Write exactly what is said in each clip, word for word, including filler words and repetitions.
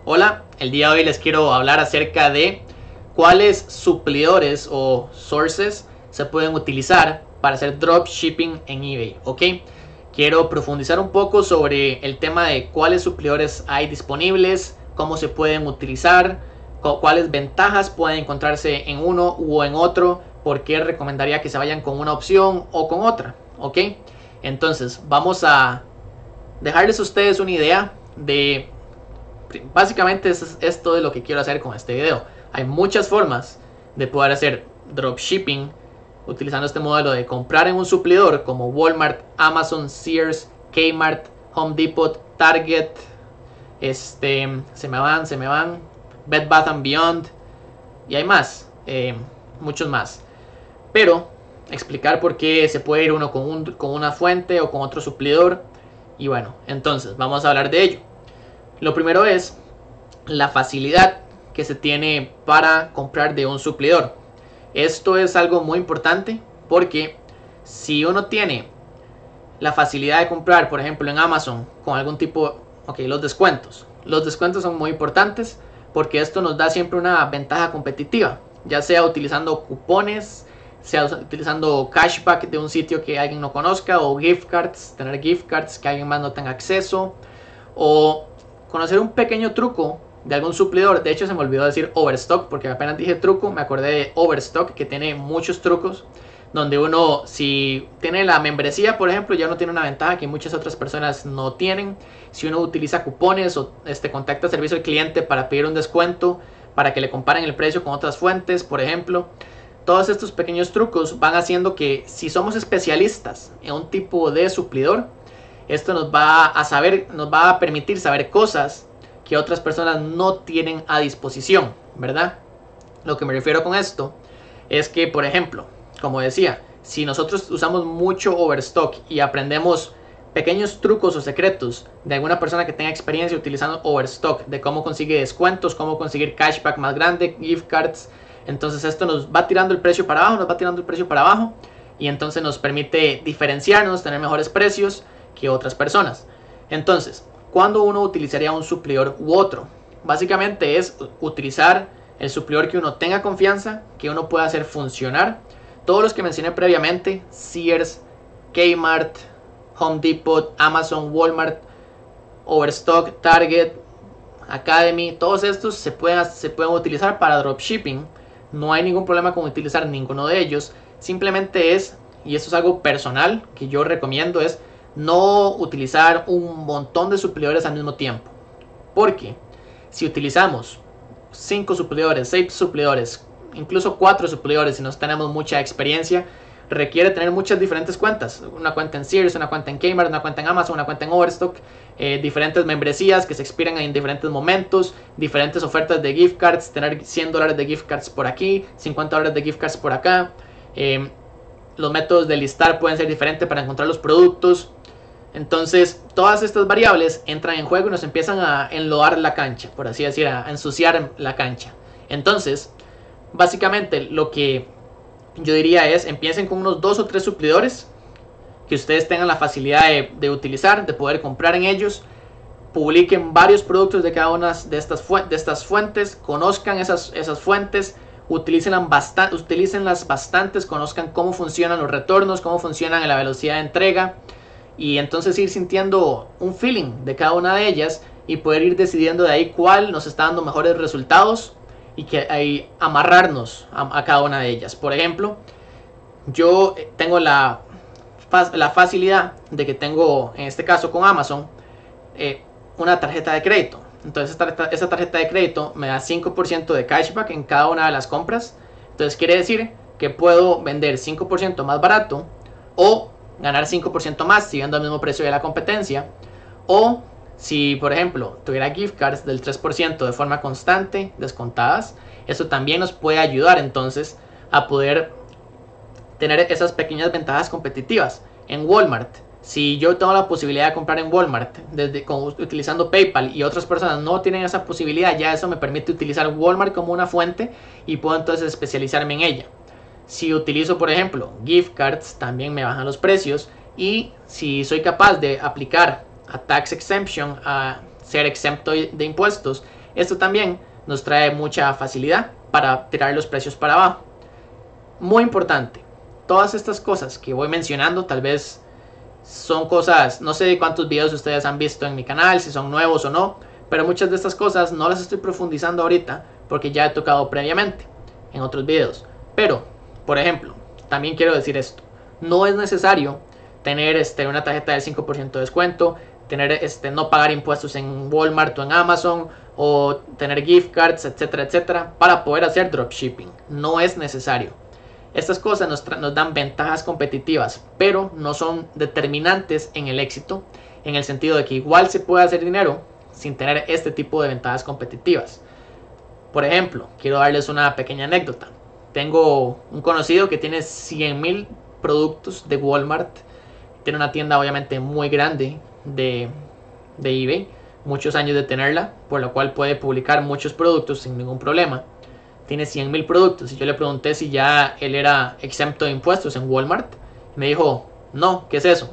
Hola, el día de hoy les quiero hablar acerca de cuáles suplidores o sources se pueden utilizar para hacer dropshipping en eBay, ¿ok? Quiero profundizar un poco sobre el tema de cuáles suplidores hay disponibles, cómo se pueden utilizar, cuáles ventajas pueden encontrarse en uno u en otro, por qué recomendaría que se vayan con una opción o con otra, ¿ok? Entonces vamos a dejarles a ustedes una idea de básicamente es esto de lo que quiero hacer con este video. Hay muchas formas de poder hacer dropshipping utilizando este modelo de comprar en un suplidor como Walmart, Amazon, Sears, Kmart, Home Depot, Target, este, se me van, se me van, Bed Bath and Beyond y hay más, eh, muchos más. Pero explicar por qué se puede ir uno con, un, con una fuente o con otro suplidor. Y bueno, entonces vamos a hablar de ello. Lo primero es la facilidad que se tiene para comprar de un suplidor. Esto es algo muy importante porque si uno tiene la facilidad de comprar, por ejemplo, en Amazon con algún tipo, ok, los descuentos. Los descuentos son muy importantes porque esto nos da siempre una ventaja competitiva, ya sea utilizando cupones, sea utilizando cashback de un sitio que alguien no conozca, o gift cards, tener gift cards que alguien más no tenga acceso, o conocer un pequeño truco de algún suplidor. De hecho se me olvidó decir Overstock, porque apenas dije truco me acordé de Overstock, que tiene muchos trucos donde uno, si tiene la membresía por ejemplo, ya uno tiene una ventaja que muchas otras personas no tienen. Si uno utiliza cupones o este, contacta servicio al cliente para pedir un descuento, para que le comparen el precio con otras fuentes, por ejemplo, todos estos pequeños trucos van haciendo que si somos especialistas en un tipo de suplidor, esto nos va a saber, nos va a permitir saber cosas que otras personas no tienen a disposición, ¿verdad? Lo que me refiero con esto es que, por ejemplo, como decía, si nosotros usamos mucho Overstock y aprendemos pequeños trucos o secretos de alguna persona que tenga experiencia utilizando Overstock, de cómo consigue descuentos, cómo conseguir cashback más grande, gift cards, entonces esto nos va tirando el precio para abajo, nos va tirando el precio para abajo y entonces nos permite diferenciarnos, tener mejores precios que otras personas. Entonces, ¿cuándo uno utilizaría un suplidor u otro? Básicamente es utilizar el suplidor que uno tenga confianza, que uno pueda hacer funcionar. Todos los que mencioné previamente, Sears, Kmart, Home Depot, Amazon, Walmart, Overstock, Target, Academy, todos estos se pueden, se pueden utilizar para dropshipping. No hay ningún problema con utilizar ninguno de ellos. Simplemente es, y esto es algo personal que yo recomiendo, es no utilizar un montón de suplidores al mismo tiempo. Porque si utilizamos cinco suplidores, seis suplidores, incluso cuatro suplidores, si no tenemos mucha experiencia, requiere tener muchas diferentes cuentas. Una cuenta en Sears, una cuenta en Kmart, una cuenta en Amazon, una cuenta en Overstock, eh, diferentes membresías que se expiran en diferentes momentos, diferentes ofertas de gift cards, tener cien dólares de gift cards por aquí, cincuenta dólares de gift cards por acá. Eh, los métodos de listar pueden ser diferentes para encontrar los productos. Entonces todas estas variables entran en juego y nos empiezan a enlodar la cancha, por así decir, a ensuciar la cancha. Entonces básicamente lo que yo diría es, empiecen con unos dos o tres suplidores que ustedes tengan la facilidad de, de utilizar, de poder comprar en ellos. Publiquen varios productos de cada una de estas, de estas fuentes, conozcan esas, esas fuentes, utilícenlas, bastan, utilícenlas bastantes, conozcan cómo funcionan los retornos, cómo funcionan la velocidad de entrega, y entonces ir sintiendo un feeling de cada una de ellas y poder ir decidiendo de ahí cuál nos está dando mejores resultados y que ahí amarrarnos a, a cada una de ellas. Por ejemplo, yo tengo la, la facilidad de que tengo, en este caso con Amazon, eh, una tarjeta de crédito. Entonces esa tarjeta, esa tarjeta de crédito me da cinco por ciento de cashback en cada una de las compras. Entonces quiere decir que puedo vender cinco por ciento más barato o ganar cinco por ciento más si vendo al mismo precio de la competencia. O si por ejemplo tuviera gift cards del tres por ciento de forma constante descontadas, eso también nos puede ayudar entonces a poder tener esas pequeñas ventajas competitivas. En Walmart, si yo tengo la posibilidad de comprar en Walmart desde, con, utilizando PayPal, y otras personas no tienen esa posibilidad, ya eso me permite utilizar Walmart como una fuente y puedo entonces especializarme en ella. Si utilizo por ejemplo gift cards, también me bajan los precios, y si soy capaz de aplicar a tax exemption, a ser exento de impuestos Esto también nos trae mucha facilidad para tirar los precios para abajo. Muy importante, todas estas cosas que voy mencionando tal vez son cosas, no sé cuántos videos ustedes han visto en mi canal, si son nuevos o no, pero muchas de estas cosas no las estoy profundizando ahorita porque ya he tocado previamente en otros videos. Pero, por ejemplo, también quiero decir esto, no es necesario tener este, una tarjeta del cinco por ciento de descuento, tener, este, no pagar impuestos en Walmart o en Amazon, o tener gift cards, etcétera, etcétera, para poder hacer dropshipping. No es necesario. Estas cosas nos, nos dan ventajas competitivas, pero no son determinantes en el éxito, en el sentido de que igual se puede hacer dinero sin tener este tipo de ventajas competitivas. Por ejemplo, quiero darles una pequeña anécdota. Tengo un conocido que tiene cien mil productos de Walmart. Tiene una tienda obviamente muy grande de, de eBay. Muchos años de tenerla, por lo cual puede publicar muchos productos sin ningún problema. Tiene cien mil productos y yo le pregunté si ya él era exento de impuestos en Walmart. Y me dijo, no, ¿qué es eso?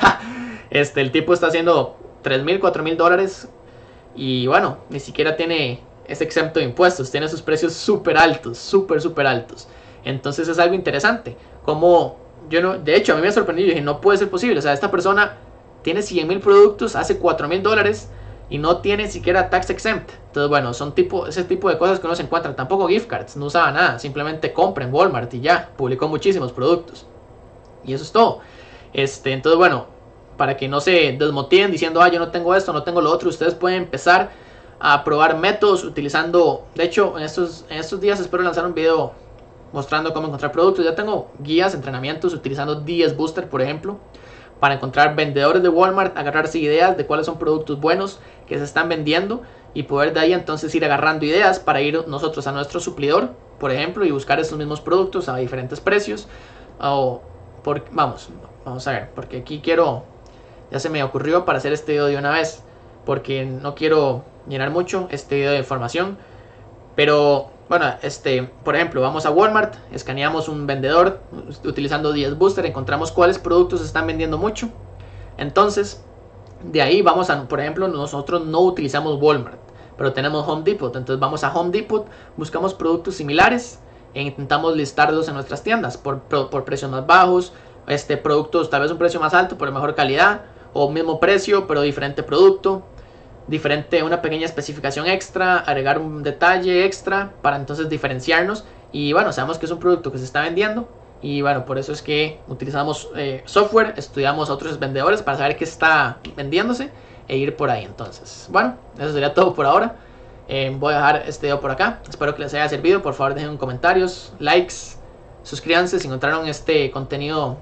este, el tipo está haciendo tres mil, cuatro mil dólares y bueno, ni siquiera tiene, es exento de impuestos. Tiene sus precios súper altos, súper, súper altos. Entonces es algo interesante. Como yo no, de hecho a mí me sorprendió y dije, no puede ser posible. O sea, esta persona tiene cien mil productos, hace cuatro mil dólares y no tiene siquiera tax exempt. Entonces bueno, son tipo, ese tipo de cosas que uno se encuentra. Tampoco gift cards, no usaba nada, simplemente compra en Walmart y ya, publicó muchísimos productos y eso es todo. Este, entonces bueno, para que no se desmotiven diciendo, ah, yo no tengo esto, no tengo lo otro, ustedes pueden empezar a probar métodos utilizando, de hecho en estos, en estos días espero lanzar un video mostrando cómo encontrar productos. Ya tengo guías, entrenamientos utilizando D S Booster, por ejemplo, para encontrar vendedores de Walmart, agarrarse ideas de cuáles son productos buenos que se están vendiendo y poder de ahí entonces ir agarrando ideas para ir nosotros a nuestro suplidor, por ejemplo, y buscar esos mismos productos a diferentes precios. O por, vamos, vamos a ver, porque aquí quiero, ya se me ocurrió para hacer este video de una vez, porque no quiero llenar mucho este video de información. Pero bueno, este, por ejemplo, vamos a Walmart, escaneamos un vendedor utilizando D S Booster, encontramos cuáles productos se están vendiendo mucho. Entonces, de ahí vamos a, por ejemplo, nosotros no utilizamos Walmart, pero tenemos Home Depot. Entonces vamos a Home Depot, buscamos productos similares e intentamos listarlos en nuestras tiendas por, por, por precios más bajos, este, productos tal vez un precio más alto pero de mejor calidad, o mismo precio pero diferente producto, diferente, una pequeña especificación extra, agregar un detalle extra para entonces diferenciarnos. Y bueno, sabemos que es un producto que se está vendiendo y bueno, por eso es que utilizamos eh, software, estudiamos a otros vendedores para saber qué está vendiéndose e ir por ahí. Entonces bueno, eso sería todo por ahora. eh, voy a dejar este video por acá, espero que les haya servido. Por favor dejen comentarios, likes, suscríbanse si encontraron este contenido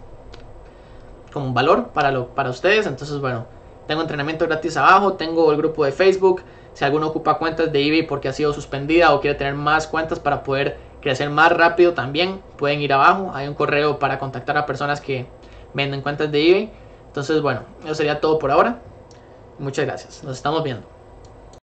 como un valor para, lo, para ustedes. Entonces bueno, tengo entrenamiento gratis abajo, tengo el grupo de Facebook. Si alguno ocupa cuentas de eBay porque ha sido suspendida o quiere tener más cuentas para poder crecer más rápido, también pueden ir abajo. Hay un correo para contactar a personas que venden cuentas de eBay. Entonces bueno, eso sería todo por ahora. Muchas gracias, nos estamos viendo.